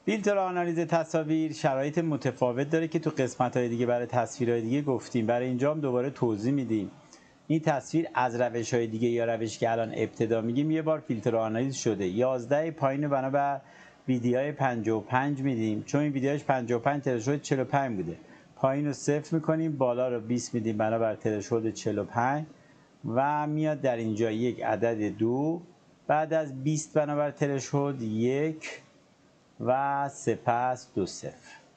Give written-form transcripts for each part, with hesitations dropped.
فیلتر آنالیز تصاویر شرایط متفاوت داره که تو قسمت‌های دیگه برای تصویرهای دیگه گفتیم. برای اینجا هم دوباره توضیح میدیم. این تصویر از روش‌های دیگه یا روشی که الان ابتدا میگیم یه بار فیلتر آنالیز شده. 11 پایین رو بنابر ویدیوهای 55 میدیم، چون این ویدیوهاش 55 ترشحود 45 بوده. پایین رو 0 میکنیم، بالا رو 20 میدیم بنابر ترشحود 45 و میاد در اینجا یک عدد 2 بعد از 20 بنابر ترشحود 1 و سپس 2 0.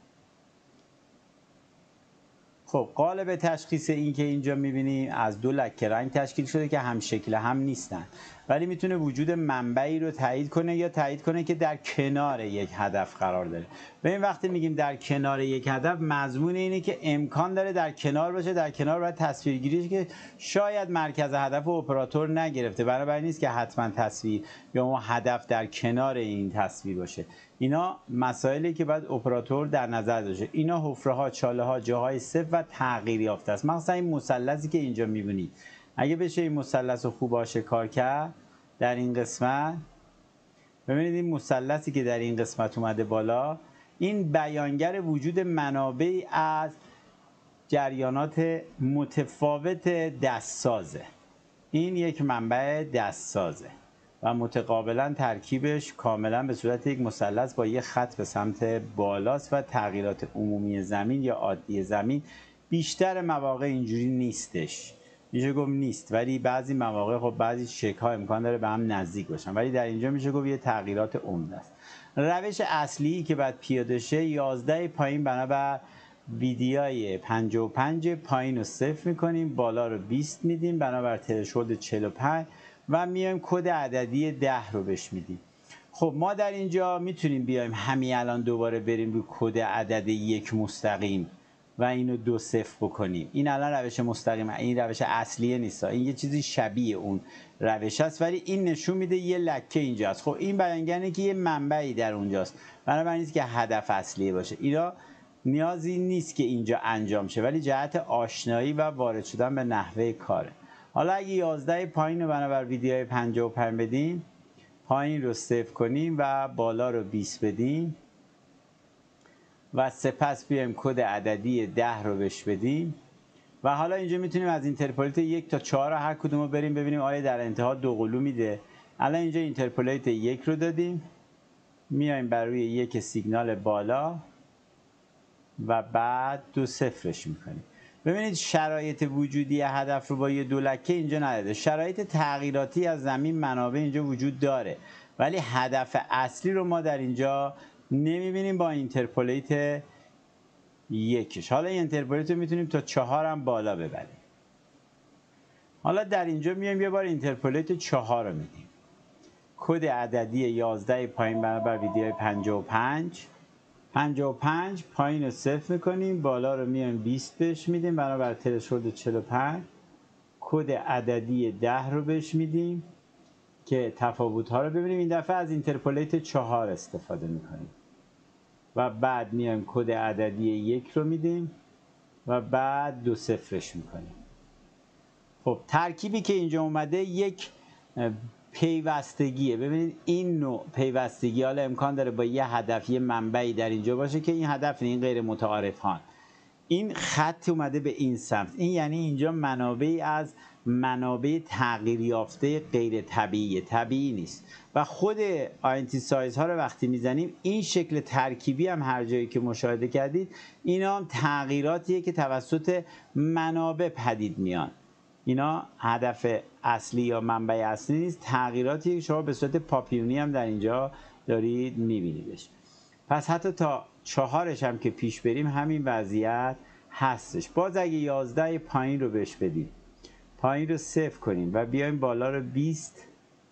خب قالب تشخیص این که اینجا میبینیم از دو لکه رنگ تشکیل شده که هم شکل هم نیستن، ولی میتونه وجود منبعی رو تایید کنه یا تایید کنه که در کنار یک هدف قرار داره. به این وقتی میگیم در کنار یک هدف، مضمون اینه که امکان داره در کنار باشه. در کنار باید تصویرگیریش که شاید مرکز هدف و اپراتور نگرفته، بنابراین نیست که حتما تصویر یا اون هدف در کنار این تصویر باشه. اینا مسائلی که باید اپراتور در نظر داشته. اینا حفره ها، چاله ها، جاهای صفر و تغییر یافته است. مثلا این مثلثی که اینجا میبینید، اگه بشه این مثلث رو خوب آشکار کرد در این قسمت، ببینید این مثلثی که در این قسمت اومده بالا، این بیانگر وجود منابعی از جریانات متفاوت دستسازه. این یک منبع دستسازه و متقابلا ترکیبش کاملا به صورت یک مثلث با یک خط به سمت بالاست و تغییرات عمومی زمین یا عادی زمین بیشتر مواقع اینجوری نیستش. میشه گفت نیست، ولی بعضی مواقع خب بعضی شکل ها امکان داره به هم نزدیک باشن، ولی در اینجا میشه گفت یه تغییرات عمده است. روش اصلی که بعد پیاده شه 11 پایین بنابر ویدیوهای 55 پایین رو 0 میکنیم، بالا رو 20 میدیم بنابر ترشحود 45 و میایم کد عددی 10 رو بهش میدیم. خب ما در اینجا میتونیم بیایم همین الان دوباره بریم روی کد عدد 1 مستقیم و اینو 2 0 بکنیم. این الان روش مستقیم، این روش اصلیه نیست، این یه چیزی شبیه اون روش است، ولی این نشون میده یه لکه اینجاست. خب این بیانگر که یه منبعی در اونجاست، بنابراین نیست که هدف اصلیه باشه. اینا نیازی نیست که اینجا انجام شه، ولی جهت آشنایی و وارد شدن به نحوه کاره. حالا اگه 11 پایین رو بنابر ویدیوهای 55 بدیم، پایین رو 0 کنیم و بالا رو 20 بدیم و سپس بیایم کد عددی 10 رو بهش بدیم و حالا اینجا میتونیم از اینترپولیت 1 تا 4 هر کدوم رو بریم ببینیم آیا در انتها دو قلو میده. الان اینجا اینترپولیت 1 رو دادیم، میایم بر روی 1 سیگنال بالا و بعد 2 صفرش میکنیم. ببینید شرایط وجودی هدف رو با یه دو لکه اینجا نداده. شرایط تغییراتی از زمین منابع اینجا وجود داره، ولی هدف اصلی رو ما در اینجا نمیبینیم با اینترپولیت 1. حالا این اینترپولیت رو میتونیم تا 4 هم بالا ببریم. حالا در اینجا میایم یه بار اینترپولیت 4 رو میدیم، کد عددی 11 پایین بنابر ویدیوهای 55 پایین رو 0 میکنیم، بالا رو میایم 20 بهش میدیم بنابر ترشحود 45، کد عددی 10 رو بهش میدیم که تفاوت ها رو ببینیم. این دفعه از اینترپولیت 4 استفاده میکنیم و بعد میایم کد عددی 1 رو میدیم و بعد 2 صفرش میکنیم. خب ترکیبی که اینجا اومده یک پیوستگیه. ببینید این نوع پیوستگی حالا امکان داره با یه هدف، یه منبعی در اینجا باشه که این هدف این غیر متعارفان. این خط اومده به این سمت، این یعنی اینجا منابعی از منابع تغییر یافته غیر طبیعی نیست و خود آینتی سایز ها رو وقتی میزنیم این شکل ترکیبی هم هر جایی که مشاهده کردید اینا هم تغییراتیه که توسط منابع پدید میان. اینا هدف اصلی یا منبع اصلی نیست، تغییراتی که شما به صورت پاپیونی هم در اینجا دارید میبینیدش. پس حتی تا 4 هم که پیش بریم همین وضعیت هستش. باز اگه 11 پایین رو بهش بدیم، پایین رو 0 کنیم و بیایم بالا رو 20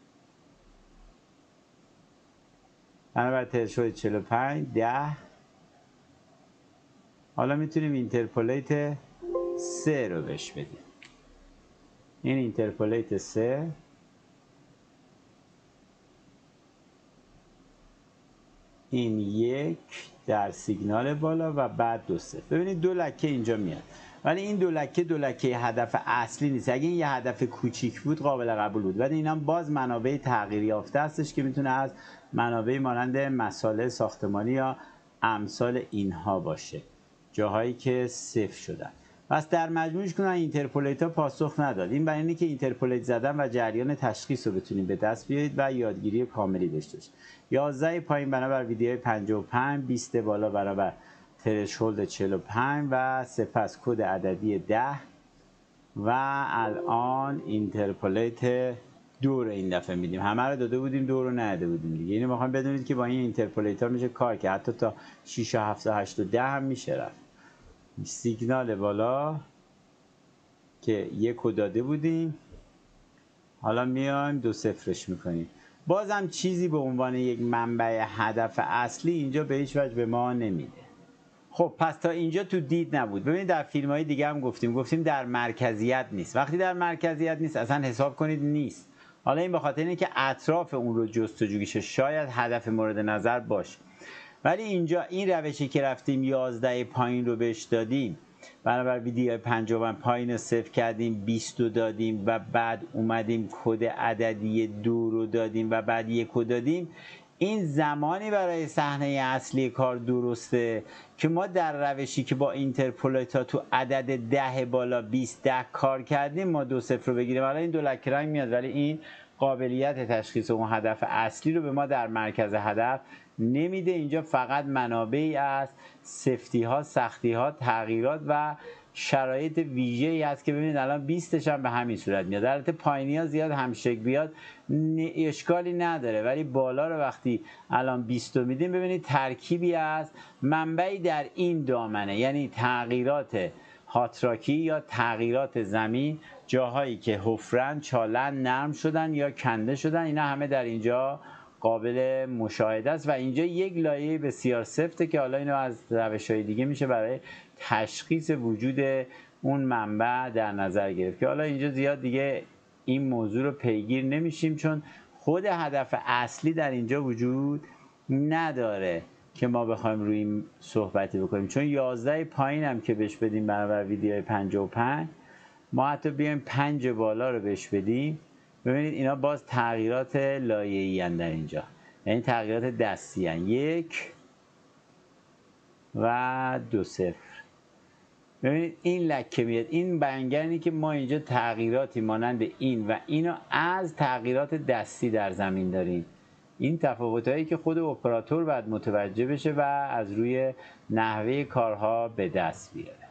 بنابر ترشحود 45 10. حالا میتونیم اینترپولیت 3 رو بهش بدیم. این اینترپولیت 3 این 1 در سیگنال بالا و بعد 2 0. ببینید دو لکه اینجا میاد. ولی این دو لکه هدف اصلی نیست. اگه این یه هدف کوچیک بود قابل قبول بود، ولی اینا باز منابع تغییر یافته هستش که میتونه از منابع مانند مسائل ساختمانی یا امثال اینها باشه، جاهایی که صفر شدن. پس در مجموعش کنن اینترپولیت ها پاسخ نداد. این برای اینه که اینترپولیت زدن و جریان تشخیص رو بتونید به دست بیارید و یادگیری کاملی داشته باشید. 11 پایین بنابر ویدیوهای 55، 20 بالا بنابر ترشولد 45 و سپس کد عددی 10 و الان اینترپولیت دو رو این دفعه میدیم. همه رو داده بودیم، دو رو نداده بودیم دیگه. اینو میخوام بدونید که با این اینترپولیت ها میشه کار که حتی تا 6 و 7 و 8 و 10 هم میشه رفت. سیگنال بالا که یک رو داده بودیم، حالا میایم 2 صفرش میکنیم. بازم چیزی به عنوان یک منبع هدف اصلی اینجا به هیچ وجه به ما نمیده. خب پس تا اینجا تو دید نبود. ببینید در فیلم های دیگه هم گفتیم در مرکزیت نیست. وقتی در مرکزیت نیست اصلا حساب کنید نیست. حالا این به خاطر اینه که اطراف اون رو جستجو کشه، شاید هدف مورد نظر باشه. ولی اینجا این روشی که رفتیم 11 پایین رو بهش دادیم، بنابر ویدیو 50 پایین رو صفر کردیم، 20 رو دادیم و بعد اومدیم کد عددی 2 رو دادیم و بعد 1 رو دادیم، این زمانی برای صحنه اصلی کار درسته که ما در روشی که با اینترپولیت تو عدد 10 بالا 20 10 کار کردیم ما 2 صفر رو بگیریم. حالا این دو لکه رنگ میاد ولی این قابلیت تشخیص اون هدف اصلی رو به ما در مرکز هدف نمیده. اینجا فقط منابعی از سفتی ها، سختی ها، تغییرات و شرایط ویژه‌ای هست که ببینید الان 20 هم به همین صورت میاد. در حالت پایینی ها زیاد همشکل بیاد اشکالی نداره، ولی بالا رو وقتی الان 20 میدیم ببینید ترکیبی از منبعی در این دامنه، یعنی تغییرات هاتراکی یا تغییرات زمین، جاهایی که حفرن، چالن، نرم شدن یا کنده شدن، اینا همه در اینجا قابل مشاهده است و اینجا یک لایه بسیار سفته که حالا اینو از روش‌های دیگه میشه برای تشخیص وجود اون منبع در نظر گرفت که حالا اینجا زیاد دیگه این موضوع رو پیگیر نمیشیم چون خود هدف اصلی در اینجا وجود نداره که ما بخوایم روی این صحبتی بکنیم. چون 11 پایین هم که بهش بدیم برابر ویدیوهای 55، ما حتی بیایم 5 بالا رو بهش بدیم، ببینید اینا باز تغییرات لایه‌ای ان در اینجا، یعنی تغییرات دستی ان. 1 و 2 صفر. ببینید این لکه میاد. این بیانگری که ما اینجا تغییراتی مانند این و اینو از تغییرات دستی در زمین داریم. این تفاوتایی که خود اپراتور باید متوجه بشه و از روی نحوه کارها به دست بیاره.